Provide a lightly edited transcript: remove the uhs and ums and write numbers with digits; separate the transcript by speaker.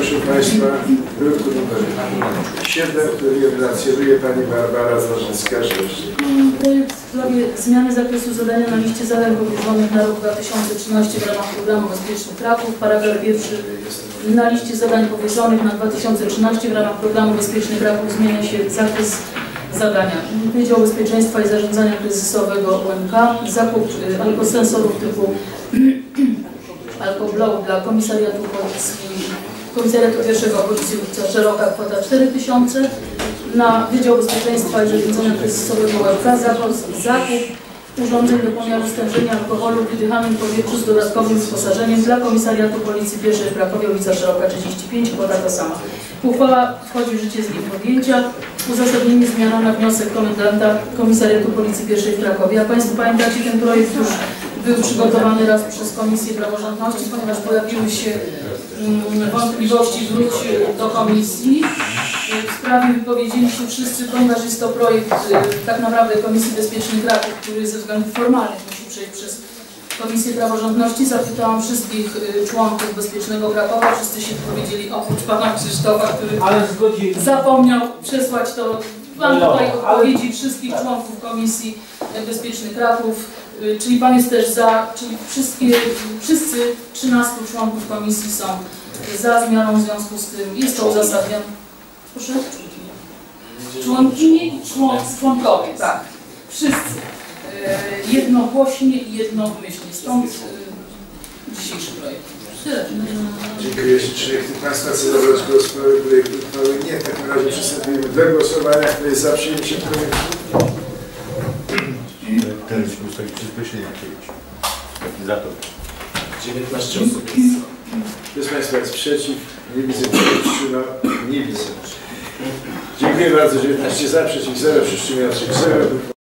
Speaker 1: proszę Państwa, druk numer 7, który relacjonuje Pani Barbara Zarzycka-Rzesz.
Speaker 2: Projekt w sprawie zmiany zakresu zadania na liście zadań powierzonych na rok 2013 w ramach programu Bezpieczny Kraków. Paragraf pierwszy. Na liście zadań powierzonych na 2013 w ramach programu Bezpieczny Kraków zmienia się zakres zadania. Wydział Bezpieczeństwa i Zarządzania Kryzysowego UMK. Zakup alkosensorów typu Alkoblow dla Komisariatu Pierwszego Policji ulica Szeroka, kwota 4000. Na Wydział Bezpieczeństwa i Zarządzania Kryzysowego UMK zakup urządzeń do pomiaru stężenia alkoholu w wydychanym powietrzu z dodatkowym wyposażeniem dla Komisariatu Policji Pierwszej w Krakowie, ulica Szeroka 35, kwota ta sama. Uchwała wchodzi w życie z dniem podjęcia. Uzasadnienie zmiana na wniosek komendanta Komisariatu Policji Pierwszej w Krakowie. Jak Państwo pamiętacie, ten projekt już był przygotowany raz przez Komisję Praworządności, ponieważ pojawiły się wątpliwości, wróć do Komisji. W sprawie wypowiedzieli się wszyscy, ponieważ jest to projekt tak naprawdę Komisji Bezpieczny Kraków, który ze względów formalnych musi przejść przez Komisję Praworządności. Zapytałam wszystkich członków Bezpiecznego Krakowa, wszyscy się wypowiedzieli oprócz Pana Krzysztofa, który zapomniał przesłać to. Mam tutaj odpowiedzi wszystkich członków Komisji Bezpieczny Kraków, czyli Pan jest też za, czyli wszyscy 13 członków Komisji są za zmianą, w związku z tym jest to uzasadnione. Proszę? Członkinie i członkowie, tak. Wszyscy. Jednogłośnie i jednomyślnie. Stąd dzisiejszy projekt. Tyle.
Speaker 1: Dziękuję. Czy nikt Państwa chce zabrać głos w sprawie projektu uchwały? Nie. W takim razie przystępujemy do głosowania. Kto jest za przyjęciem projektu?
Speaker 3: Teraz głosować przyspieszenie jakiegoś. Za to.
Speaker 1: 19 osób jest. Kto z Państwa jest przeciw? Nie widzę. Wstrzymał? Nie widzę. Dziękuję bardzo. 19 za, przeciw 0, wstrzymał się 0.